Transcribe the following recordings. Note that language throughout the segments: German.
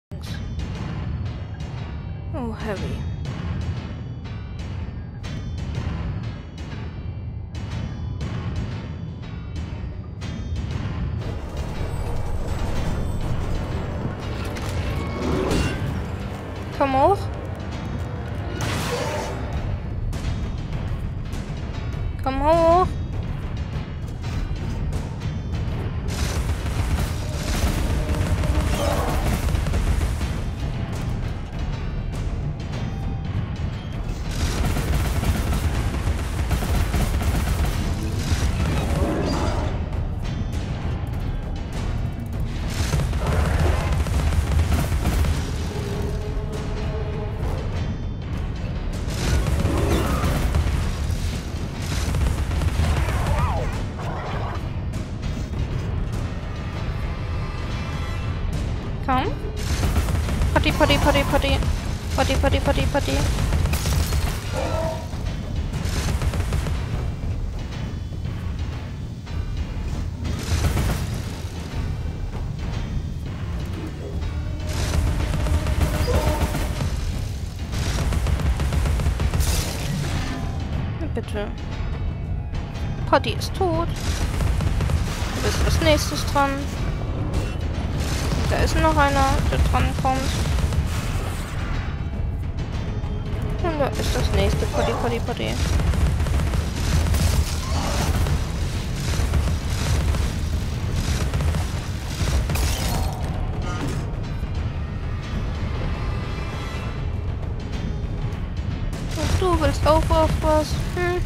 Oh, heavy. Komm hoch. Komm hoch. Komm. Potti, Potti, Potti, Potti. Potti, Potti, Potti, Potti. Bitte. Potti ist tot. Du bist als nächstes dran. Da ist noch einer, der dran kommt. Und da ist das nächste. Potti, Potti, Potti. Und du willst auch was? Hm?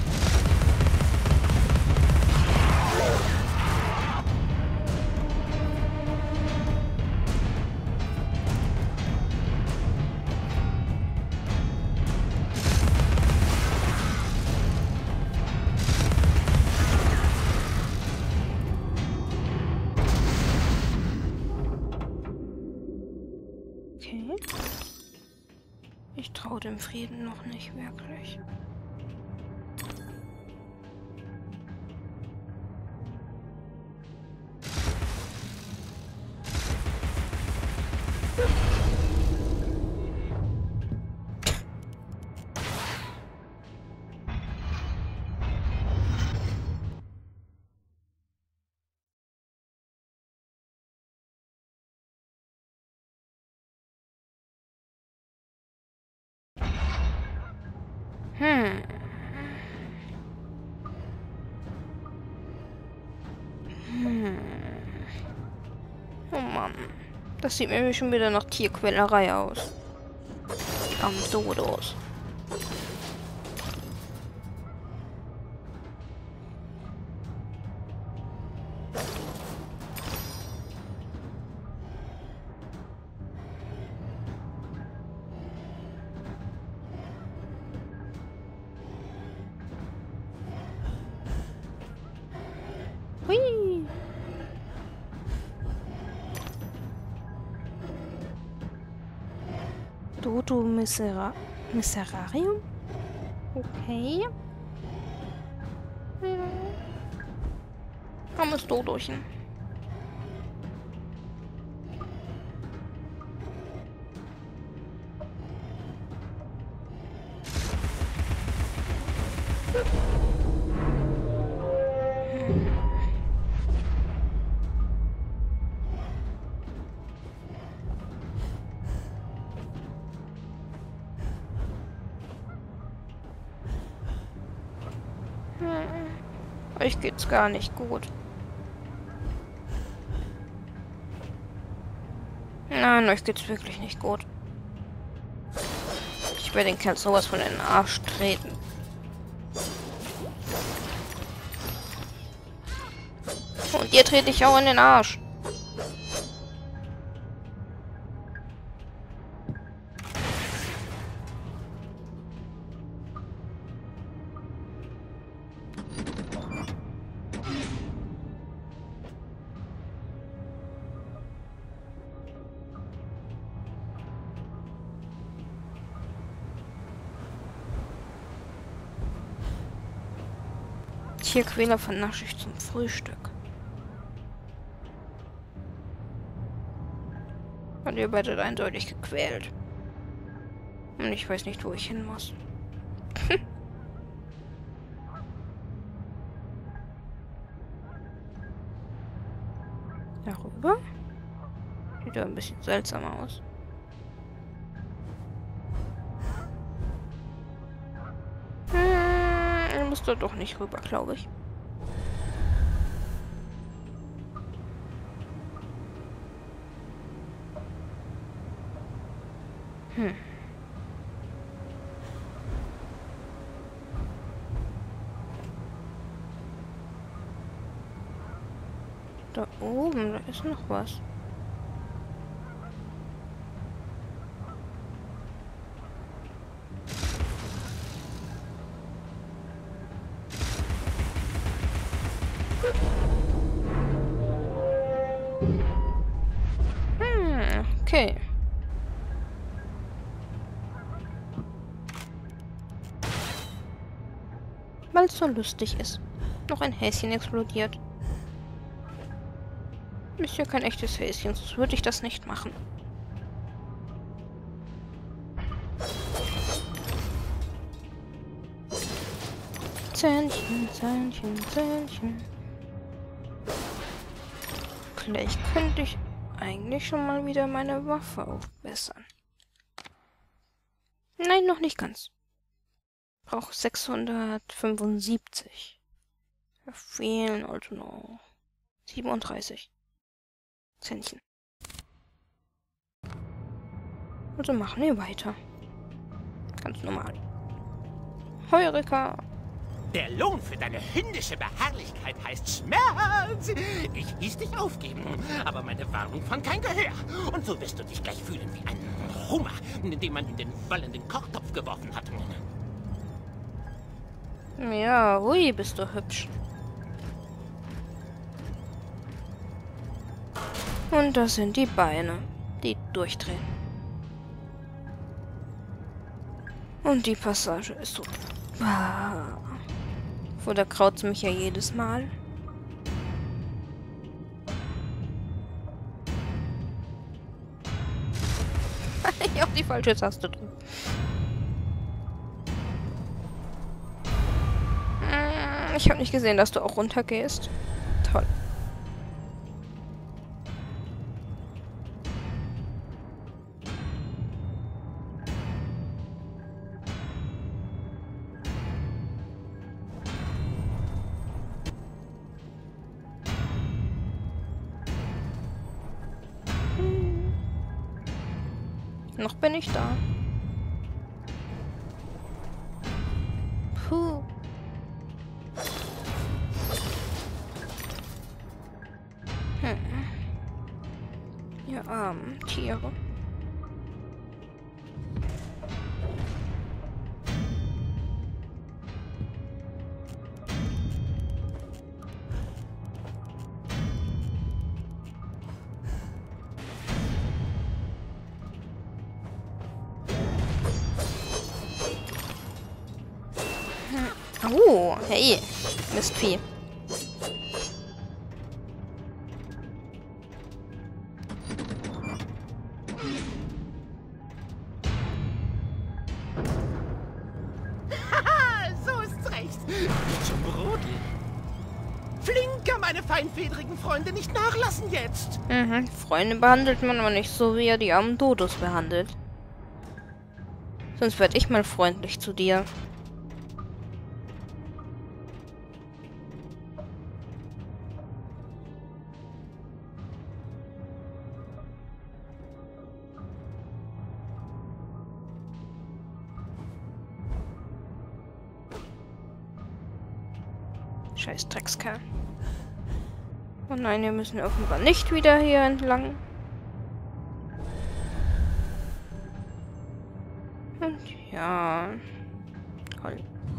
Okay. Ich traue dem Frieden noch nicht wirklich. Hm. Oh Mann. Das sieht mir schon wieder nach Tierquälerei aus. Am Dodos. Hui. Dodo Miserarium? Okay. Armes Dodochen. Euch geht's gar nicht gut. Nein, euch geht's wirklich nicht gut. Ich werde den Kerl sowas von in den Arsch treten. Und ihr trete ich auch in den Arsch. Tierquäler vernasche ich zum Frühstück. Und ihr werdet eindeutig gequält. Und ich weiß nicht, wo ich hin muss. Darüber? Sieht ja ein bisschen seltsam aus. Ich muss da doch nicht rüber, glaube ich. Da oben, da ist noch was. Okay. Weil es so lustig ist. Noch ein Häschen explodiert. Ist ja kein echtes Häschen, sonst würde ich das nicht machen. Zähnchen, Zähnchen, Zähnchen. Vielleicht könnte ich eigentlich schon mal wieder meine Waffe aufbessern. Nein, noch nicht ganz. Brauche 675. Da fehlen also noch 37 Zähnchen. Also machen wir weiter. Ganz normal. Heureka! Der Lohn für deine hündische Beharrlichkeit heißt Schmerz. Ich hieß dich aufgeben, aber meine Warnung fand kein Gehör. Und so wirst du dich gleich fühlen wie ein Hummer, den man in den wallenden Kochtopf geworfen hat. Ja, ui, bist du hübsch. Und das sind die Beine, die durchdrehen. Und die Passage ist so... Wo da kraut's mich ja jedes Mal. Ich hab die falsche Taste drücken. Ich habe nicht gesehen, dass du auch runtergehst. Toll. Noch bin ich da. Puh. Ihr armen Tiere. Oh, hey, Mistvieh. Haha, so ist's recht. Nicht zum Brodeln. Flinker, meine feinfedrigen Freunde, nicht nachlassen jetzt. Freunde behandelt man aber nicht so, wie er die armen Dodos behandelt. Sonst werde ich mal freundlich zu dir. Scheiß Dreckskerl. Oh nein, wir müssen offenbar nicht wieder hier entlang. Und ja. Toll.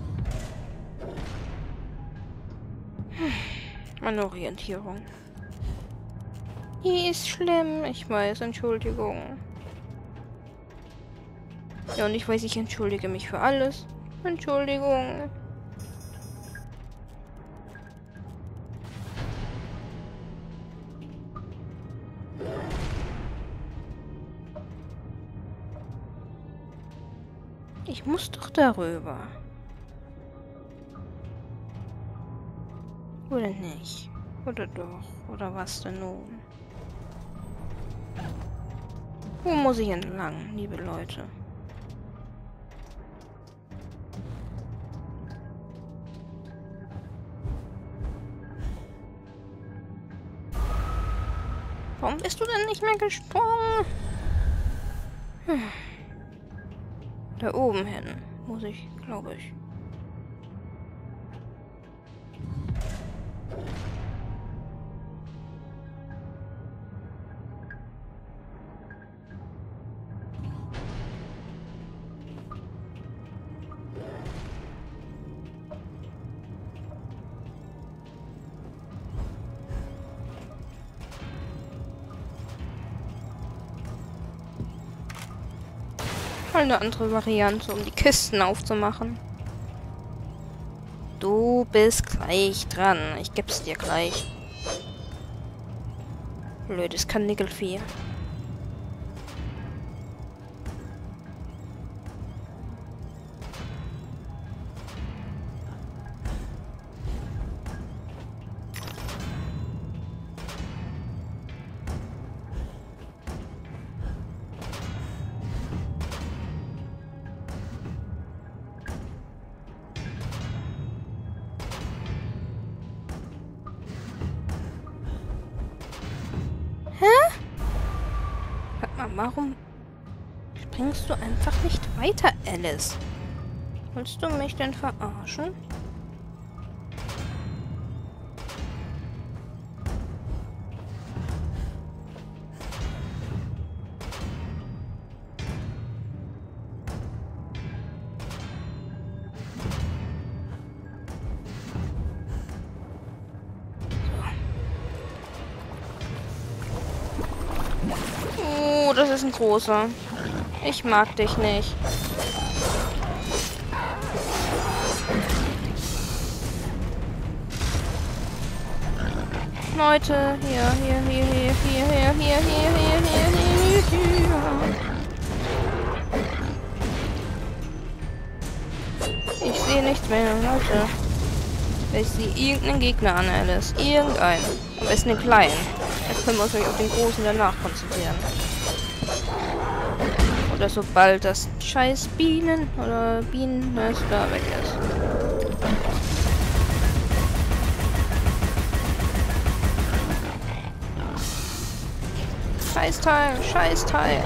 Meine Orientierung. Die ist schlimm. Ich weiß, Entschuldigung. Ja, und ich weiß, ich entschuldige mich für alles. Entschuldigung. Ich muss doch darüber. Oder nicht? Oder doch? Oder was denn nun? Wo muss ich entlang, liebe Leute? Warum bist du denn nicht mehr gesprungen? Da oben hin muss ich, glaube ich. Eine andere Variante, um die Kisten aufzumachen. Du bist gleich dran. Ich geb's dir gleich. Blödes Kanickelvieh. Warum springst du einfach nicht weiter, Alice? Willst du mich denn verarschen? Das ist ein großer. Ich mag dich nicht. Leute, hier. Ich sehe nichts mehr, Leute. Ich sehe irgendeinen Gegner an, Alice. Irgendeinen. Am besten den kleinen. Jetzt können wir uns auf den großen danach konzentrieren. Oder sobald das scheiß Bienen oder Bienennest da weg ist. Scheißteil, Scheißteil.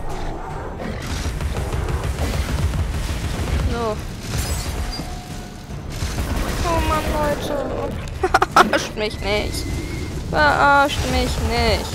So. Oh Mann, Leute. Verarscht mich nicht. Verarscht mich nicht.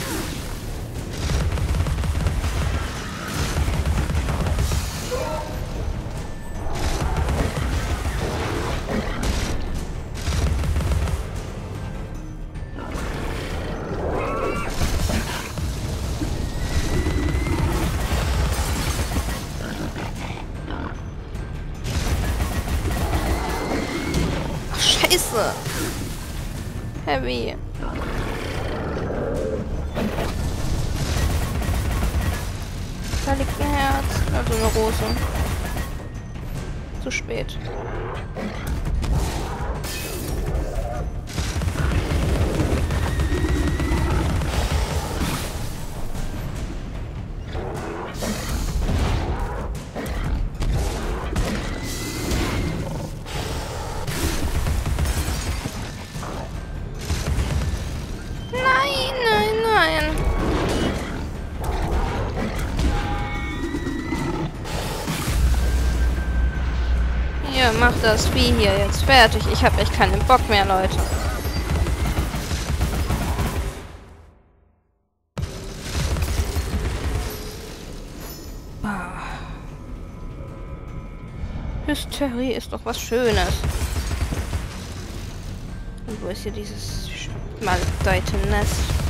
Scheiße. Heavy. Da liegt ein Herz. Also eine Rose. Zu spät. Hier, mach das Vieh hier jetzt fertig. Ich hab echt keinen Bock mehr, Leute. Hysterie ist doch was Schönes. Und wo ist hier dieses maledeite Nest?